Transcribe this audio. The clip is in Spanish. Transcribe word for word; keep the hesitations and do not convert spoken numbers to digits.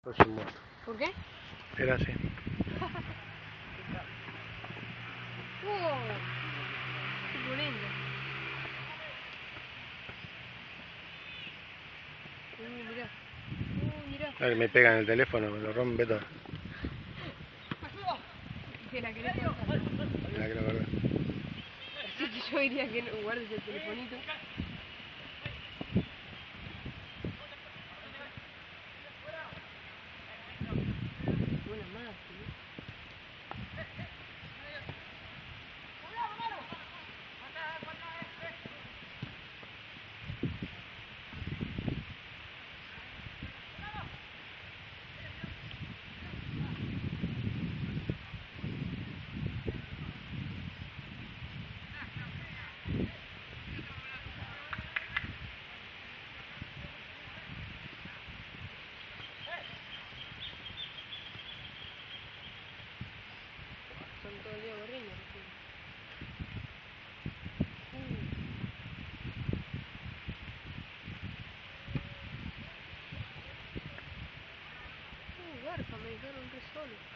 Pues un muerto. ¿Por qué? Era así. ¡Oh! ¡Qué lindo! Uh, mirá. Uh, mirá. A ver, me pega en el teléfono, me lo rompe todo. ¿Te la querés cortar? La quiero guardar. Así que yo diría que no guardes el telefonito. Buena más, ¿sí? Son todo el día gorrinos. Uh. Uh, garpa, me dejaron re solo.